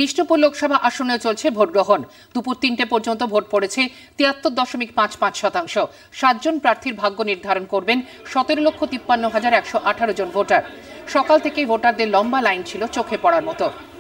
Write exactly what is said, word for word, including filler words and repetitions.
বিষ্ণুপুর লোকসভা আসনে চলছে ভোট গ্রহণ। দুপুর তিনটে পর্যন্ত ভোট পড়েছে তিয়াত্তর দশমিক পাঁচ পাঁচ শতাংশ। সাতজন প্রার্থীর ভাগ্য নির্ধারণ করবেন সতেরো লক্ষ তিপ্পান্ন হাজার একশো আঠারো জন ভোটার। সকাল থেকেই ভোটারদের লম্বা লাইন ছিল চোখে পড়ার মতো।